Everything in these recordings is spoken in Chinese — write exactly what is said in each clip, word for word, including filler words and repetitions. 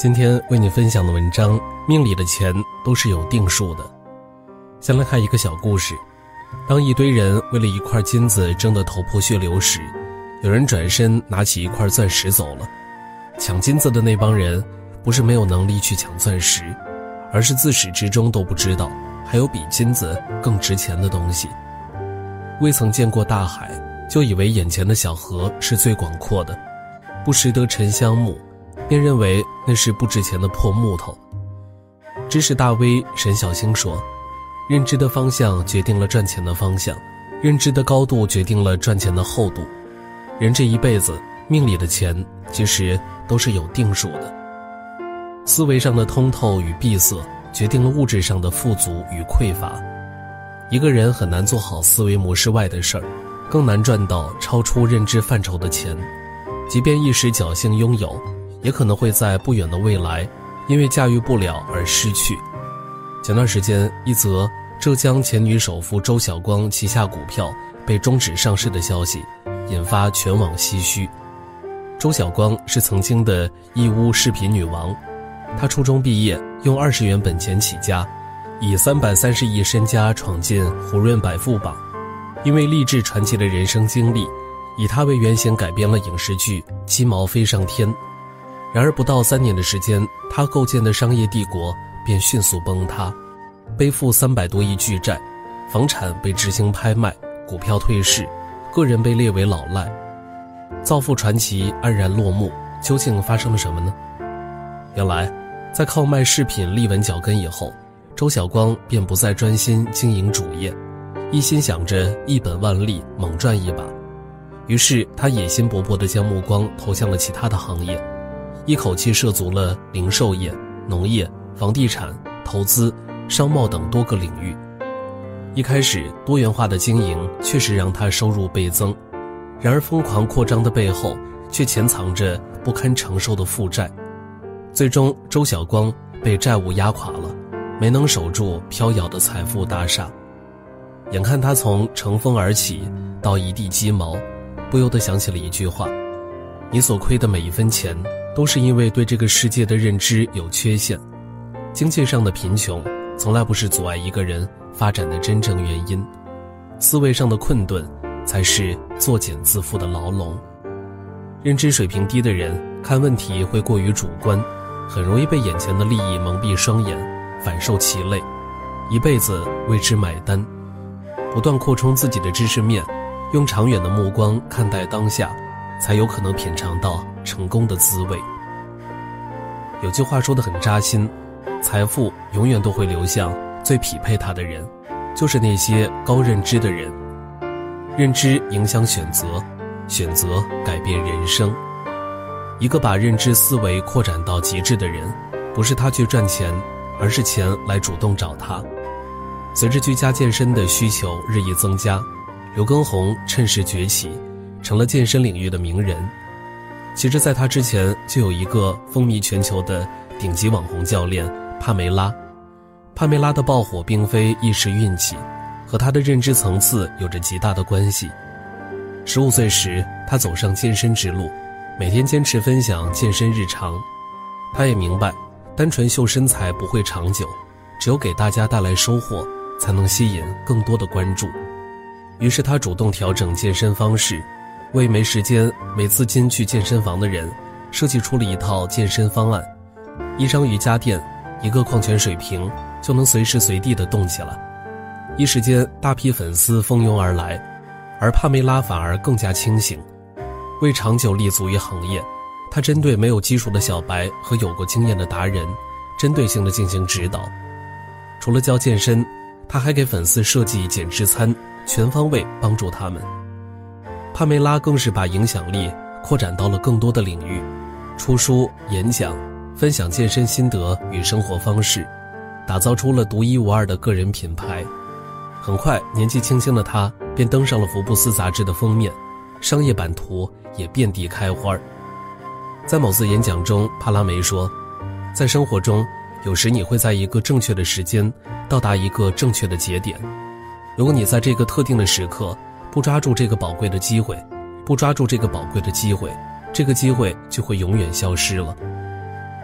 今天为你分享的文章，命里的钱都是有定数的。先来看一个小故事。当一堆人为了一块金子争得头破血流时，有人转身拿起一块钻石走了。抢金子的那帮人不是没有能力去抢钻石，而是自始至终都不知道还有比金子更值钱的东西。未曾见过大海，就以为眼前的小河是最广阔的，不识得沉香木，便认为那是不值钱的破木头。知识大 V 沈小星说，认知的方向决定了赚钱的方向，认知的高度决定了赚钱的厚度。人这一辈子命里的钱其实都是有定数的。思维上的通透与闭塞决定了物质上的富足与匮乏。一个人很难做好思维模式外的事儿，更难赚到超出认知范畴的钱。即便一时侥幸拥有，也可能会在不远的未来因为驾驭不了而失去。前段时间，一则浙江前女首富周晓光旗下股票被终止上市的消息引发全网唏嘘。周晓光是曾经的义乌视频女王，她初中毕业，用二十元本钱起家，以三百三十亿身家闯进胡润百富榜。因为励志传奇的人生经历，以她为原型改编了影视剧《鸡毛飞上天》。然而不到三年的时间，她构建的商业帝国便迅速崩塌，背负三百多亿巨债，房产被执行拍卖，股票退市，个人被列为老赖。造富传奇黯然落幕，究竟发生了什么呢？原来，在靠卖饰品立稳脚跟以后，周晓光便不再专心经营主业，一心想着一本万利猛赚一把。于是他野心勃勃地将目光投向了其他的行业，一口气涉足了零售业、农业、房地产、投资、商贸等多个领域。一开始多元化的经营确实让他收入倍增，然而疯狂扩张的背后却潜藏着不堪承受的负债。最终周晓光被债务压垮了，没能守住飘摇的财富大厦。眼看他从乘风而起到一地鸡毛，不由得想起了一句话：你所亏的每一分钱都是因为对这个世界的认知有缺陷。经济上的贫穷从来不是阻碍一个人发展的真正原因，思维上的困顿才是作茧自缚的牢笼。认知水平低的人看问题会过于主观，很容易被眼前的利益蒙蔽双眼，反受其累，一辈子为之买单。不断扩充自己的知识面，用长远的目光看待当下，才有可能品尝到成功的滋味。有句话说得很扎心，财富永远都会流向最匹配它的人，就是那些高认知的人。认知影响选择，选择改变人生。一个把认知思维扩展到极致的人，不是他去赚钱，而是钱来主动找他。随着居家健身的需求日益增加，刘畊宏趁势崛起，成了健身领域的名人。其实在他之前就有一个风靡全球的顶级网红教练帕梅拉。帕梅拉的爆火并非一时运气，和她的认知层次有着极大的关系。十五岁时，她走上健身之路，每天坚持分享健身日常。她也明白，单纯秀身材不会长久，只有给大家带来收获，才能吸引更多的关注。于是她主动调整健身方式，为没时间、没资金去健身房的人设计出了一套健身方案。一张瑜伽垫，一个矿泉水瓶，就能随时随地地动起来。一时间大批粉丝蜂拥而来，而帕梅拉反而更加清醒。为长久立足于行业，她针对没有基础的小白和有过经验的达人，针对性地进行指导。除了教健身，她还给粉丝设计减脂餐，全方位帮助他们。帕梅拉更是把影响力扩展到了更多的领域，出书、演讲，分享健身心得与生活方式，打造出了独一无二的个人品牌。很快，年纪轻轻的她便登上了福布斯杂志的封面，商业版图也遍地开花。在某次演讲中，帕拉梅说，在生活中，有时你会在一个正确的时间到达一个正确的节点。如果你在这个特定的时刻不抓住这个宝贵的机会，不抓住这个宝贵的机会，这个机会就会永远消失了。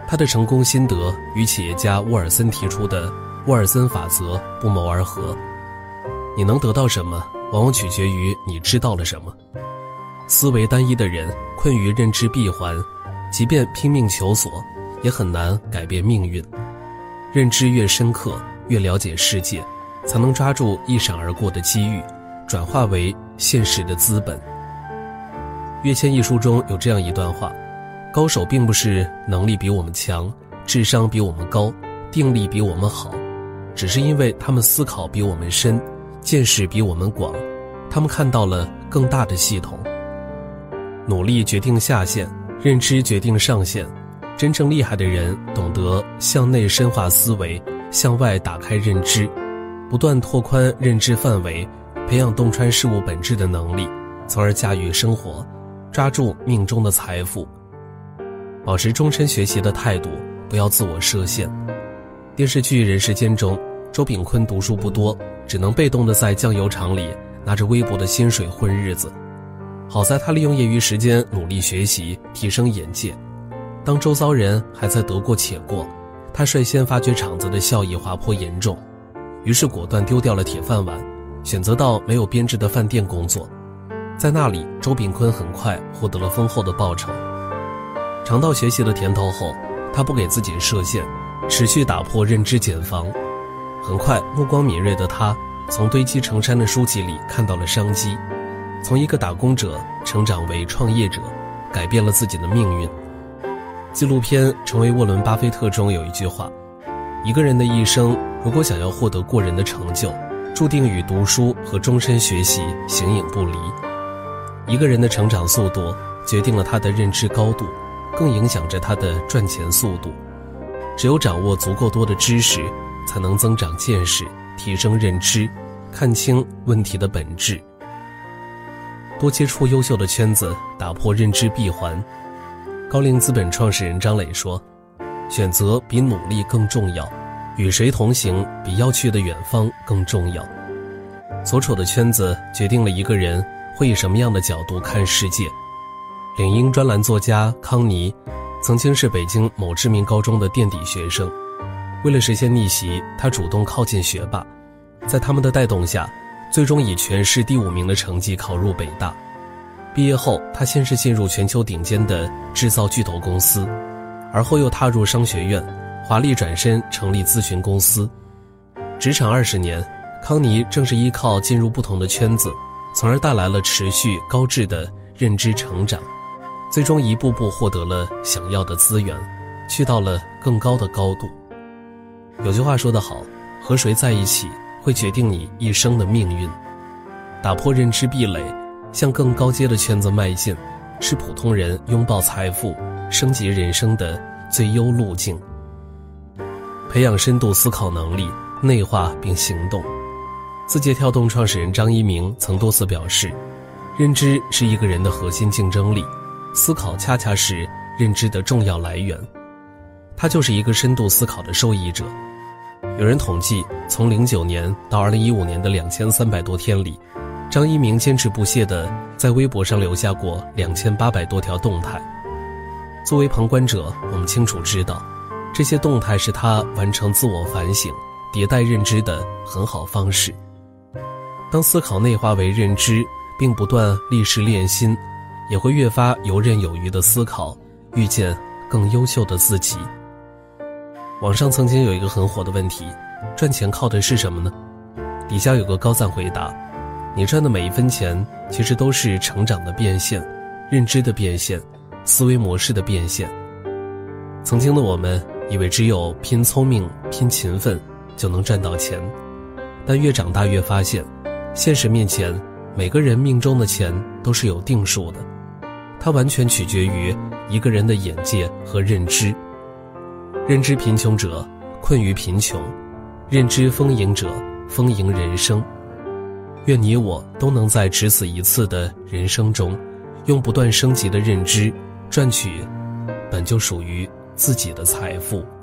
他的成功心得与企业家沃尔森提出的沃尔森法则不谋而合。你能得到什么，往往取决于你知道了什么。思维单一的人困于认知闭环，即便拼命求索，也很难改变命运。认知越深刻，越了解世界，才能抓住一闪而过的机遇，转化为现实的资本。跃迁一书中有这样一段话，高手并不是能力比我们强，智商比我们高，定力比我们好，只是因为他们思考比我们深，见识比我们广，他们看到了更大的系统。努力决定下限，认知决定上限。真正厉害的人懂得向内深化思维，向外打开认知，不断拓宽认知范围，培养洞穿事物本质的能力，从而驾驭生活，抓住命中的财富。保持终身学习的态度，不要自我设限。电视剧《人世间》中，周秉昆读书不多，只能被动地在酱油厂里拿着微薄的薪水混日子。好在他利用业余时间努力学习，提升眼界。当周遭人还在得过且过，他率先发觉厂子的效益滑坡严重，于是果断丢掉了铁饭碗，选择到没有编制的饭店工作。在那里，周秉昆很快获得了丰厚的报酬。尝到学习的甜头后，他不给自己设限，持续打破认知茧房。很快，目光敏锐的他从堆积成山的书籍里看到了商机，从一个打工者成长为创业者，改变了自己的命运。纪录片《成为沃伦·巴菲特》中有一句话，一个人的一生如果想要获得过人的成就，注定与读书和终身学习形影不离。一个人的成长速度决定了他的认知高度，更影响着他的赚钱速度。只有掌握足够多的知识，才能增长见识，提升认知，看清问题的本质。多接触优秀的圈子，打破认知闭环。高瓴资本创始人张磊说，选择比努力更重要，与谁同行比要去的远方更重要。所处的圈子决定了一个人会以什么样的角度看世界。领英专栏作家康妮曾经是北京某知名高中的垫底学生，为了实现逆袭，他主动靠近学霸，在他们的带动下，最终以全市第五名的成绩考入北大。毕业后，他先是进入全球顶尖的制造巨头公司，而后又踏入商学院，华丽转身成立咨询公司。职场二十年，康妮正是依靠进入不同的圈子，从而带来了持续高质的认知成长，最终一步步获得了想要的资源，去到了更高的高度。有句话说得好，和谁在一起会决定你一生的命运。打破认知壁垒，向更高阶的圈子迈进，是普通人拥抱财富、升级人生的最优路径。培养深度思考能力，内化并行动。字节跳动创始人张一鸣曾多次表示，认知是一个人的核心竞争力，思考恰恰是认知的重要来源。他就是一个深度思考的受益者。有人统计，从零九年到二零一五年的两千三百多天里，张一鸣坚持不懈地在微博上留下过两千八百多条动态。作为旁观者，我们清楚知道，这些动态是他完成自我反省、迭代认知的很好方式。当思考内化为认知，并不断历事练心，也会越发游刃有余地思考，遇见更优秀的自己。网上曾经有一个很火的问题，赚钱靠的是什么呢？底下有个高赞回答，你赚的每一分钱其实都是成长的变现，认知的变现，思维模式的变现。曾经的我们以为只有拼聪明、拼勤奋就能赚到钱，但越长大越发现，现实面前每个人命中的钱都是有定数的，它完全取决于一个人的眼界和认知。认知贫穷者困于贫穷，认知丰盈者丰盈人生。愿你我都能在只此一次的人生中，用不断升级的认知赚取本就属于自己的财富。